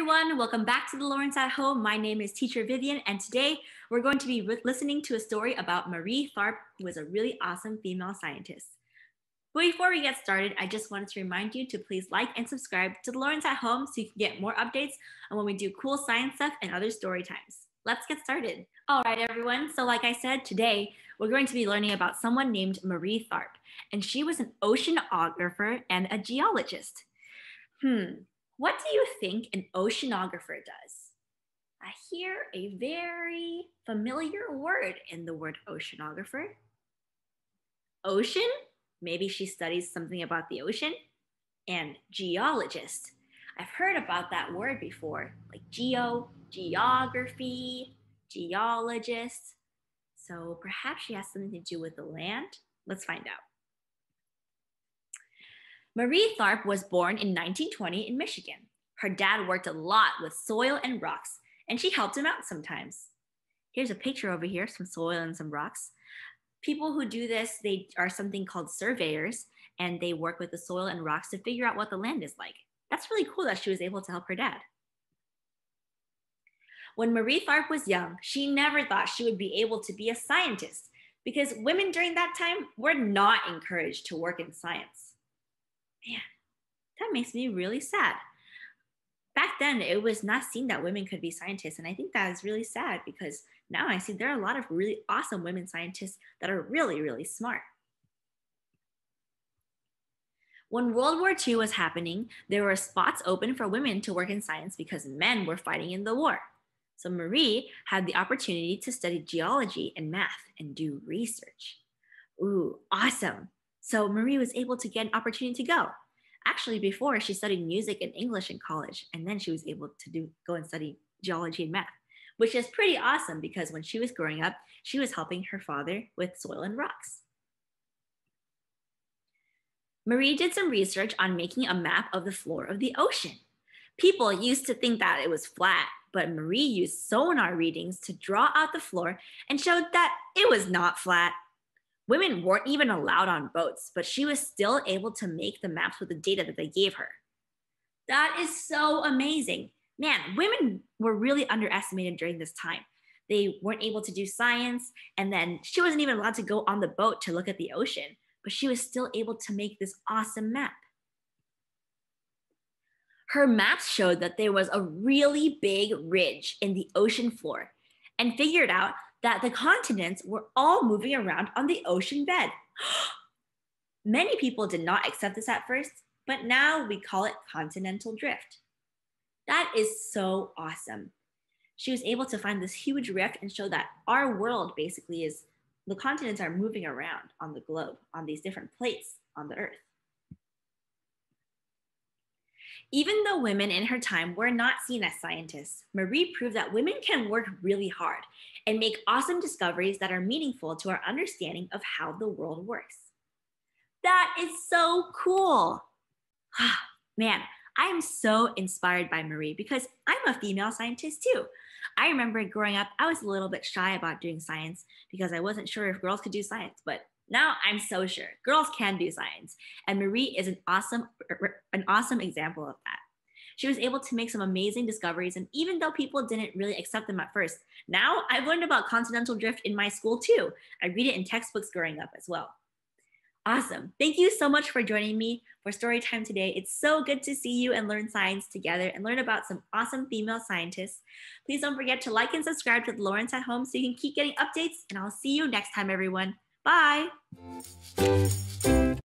everyone, welcome back to the Lawrence at Home. My name is Teacher Vivian, and today we're going to be listening to a story about Marie Tharp, who was a really awesome female scientist. But before we get started, I just wanted to remind you to please like and subscribe to the Lawrence at Home so you can get more updates on when we do cool science stuff and other story times. Let's get started. All right, everyone. So like I said, today we're going to be learning about someone named Marie Tharp, and she was an oceanographer and a geologist. What do you think an oceanographer does? I hear a very familiar word in the word oceanographer. Ocean? Maybe she studies something about the ocean. And geologist. I've heard about that word before, like geography, geologist. So perhaps she has something to do with the land. Let's find out. Marie Tharp was born in 1920 in Michigan. Her dad worked a lot with soil and rocks, and she helped him out sometimes. Here's a picture over here, some soil and some rocks. People who do this, they are something called surveyors, and they work with the soil and rocks to figure out what the land is like. That's really cool that she was able to help her dad. When Marie Tharp was young, she never thought she would be able to be a scientist because women during that time were not encouraged to work in science. Man, that makes me really sad. Back then, it was not seen that women could be scientists, and I think that is really sad because now I see there are a lot of really awesome women scientists that are really, really smart. When World War II was happening, there were spots open for women to work in science because men were fighting in the war. So Marie had the opportunity to study geology and math and do research. Ooh, awesome. So Marie was able to get an opportunity to go. Actually, before she studied music and English in college, and then she was able to go and study geology and math, which is pretty awesome because when she was growing up, she was helping her father with soil and rocks. Marie did some research on making a map of the floor of the ocean. People used to think that it was flat, but Marie used sonar readings to draw out the floor and showed that it was not flat. Women weren't even allowed on boats, but she was still able to make the maps with the data that they gave her. That is so amazing. Man, women were really underestimated during this time. They weren't able to do science, and then she wasn't even allowed to go on the boat to look at the ocean, but she was still able to make this awesome map. Her maps showed that there was a really big ridge in the ocean floor and figured out that the continents were all moving around on the ocean bed. Many people did not accept this at first, but now we call it Continental Drift. That is so awesome. She was able to find this huge rift and show that our world basically is, the continents are moving around on the globe, on these different plates on the earth. Even though women in her time were not seen as scientists, Marie proved that women can work really hard and make awesome discoveries that are meaningful to our understanding of how the world works. That is so cool. Man, I am so inspired by Marie because I'm a female scientist too. I remember growing up, I was a little bit shy about doing science because I wasn't sure if girls could do science, but now I'm so sure girls can do science, and Marie is an awesome example of that. She was able to make some amazing discoveries, and even though people didn't really accept them at first, now I've learned about continental drift in my school too. I read it in textbooks growing up as well. Awesome. Thank you so much for joining me for Storytime today. It's so good to see you and learn science together and learn about some awesome female scientists. Please don't forget to like and subscribe to the Lawrence at Home so you can keep getting updates, and I'll see you next time, everyone. Bye.